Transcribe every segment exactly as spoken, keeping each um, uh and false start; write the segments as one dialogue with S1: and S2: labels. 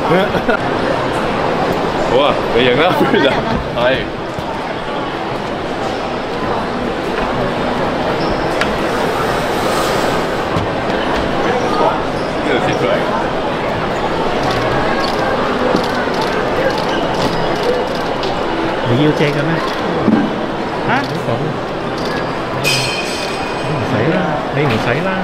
S1: 好啊，你贏啦，不如就係。呢度切出嚟。
S2: 你要借嘅咩？嚇？唔好講，你唔使啦，你唔使啦。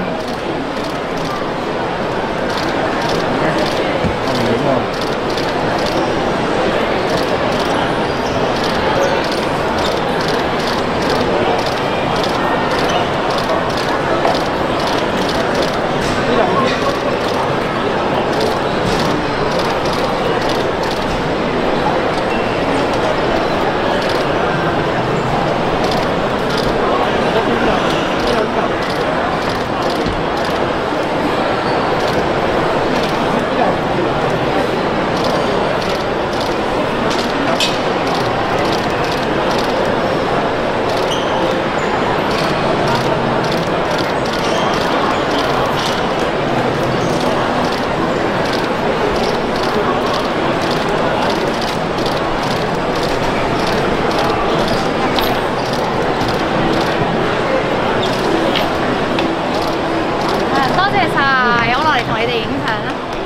S3: 多謝晒，我落嚟同你哋影相啦。